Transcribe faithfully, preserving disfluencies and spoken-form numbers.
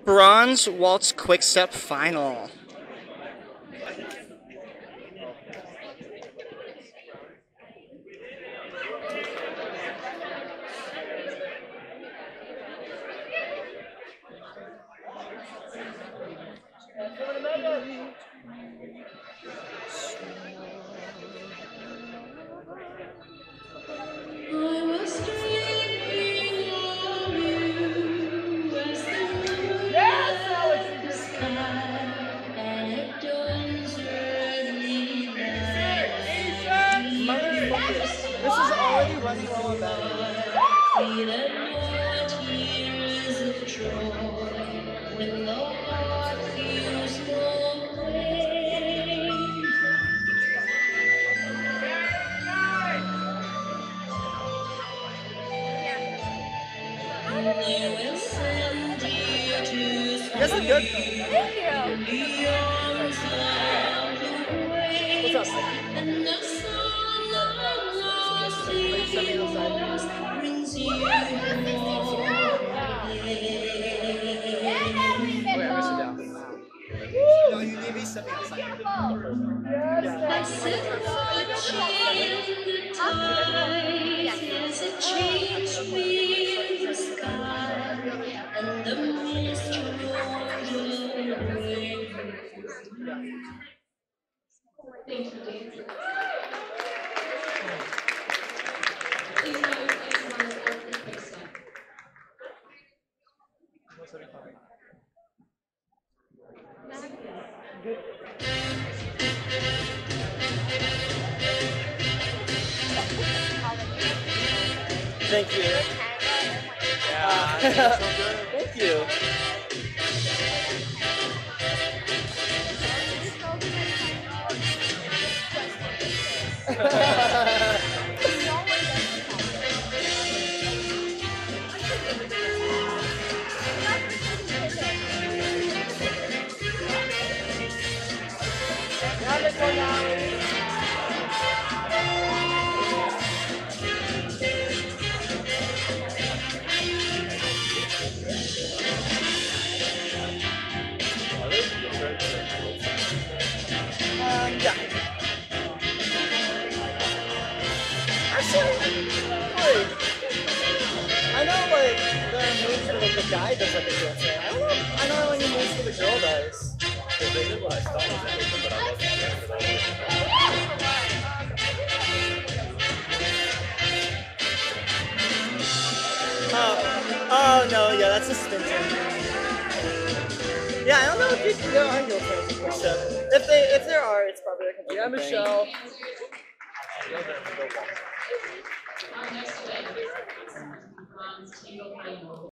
Bronze Waltz Quick Step Final. This is already running low on You guys look good. Thank you. What's up? No, you need me stepping outside. Thank you, Dean. Thank you. Yeah, thank you. Um, yeah. Actually, wait. I know, like, the moves for like, the guy does like a dance. I don't know. I don't know any moves for the girl does. Because they did what I thought was everything, but I wasn't sure because Oh, oh no, yeah, that's a stint. Yeah, I don't know if you, there are heel turns in quick step. If they, if there are, it's probably like a yeah, different Michelle. thing. Our next event, bronze table final.